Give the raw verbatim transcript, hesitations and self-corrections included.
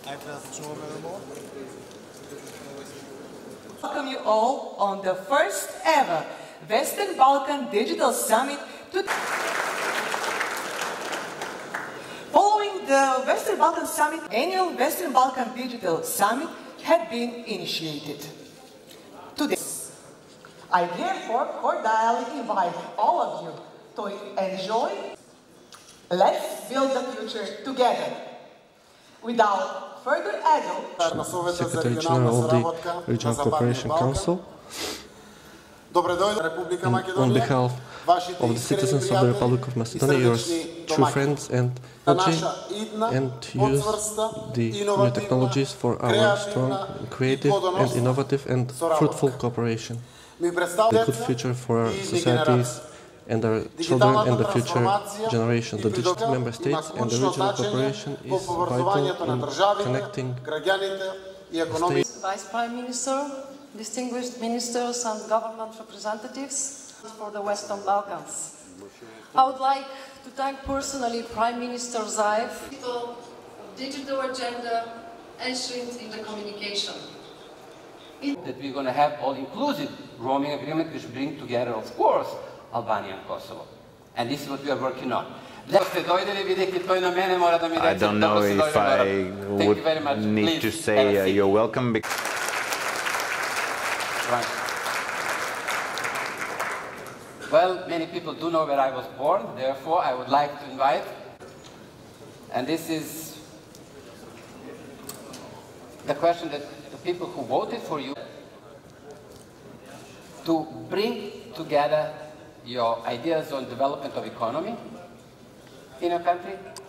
Welcome you all on the first ever Western Balkan Digital Summit. To Following the Western Balkan Summit, annual Western Balkan Digital Summit had been initiated. Today, I therefore cordially invite all of you to enjoy. Let's build the future together. Without further ado, Secretary General of the Regional Cooperation Council, and on behalf of the citizens of the Republic of Macedonia, your true friends and and use the new technologies for our strong, creative and innovative and fruitful cooperation. The good future for our societies and our children and the future generation. The digital member states and the regional cooperation is vital in connecting states. Vice Prime Minister, distinguished ministers and government representatives for the Western Balkans. I would like to thank personally Prime Minister Zaev for the digital agenda enshrined in the communication. That we're going to have all-inclusive roaming agreement which bring together, of course, Albania and Kosovo. And this is what we are working on. I don't know if I would need to say uh, you're welcome. Right. Well, many people do know where I was born, therefore I would like to invite, and this is the question that the people who voted for you, to bring together your ideas on development of economy in a country,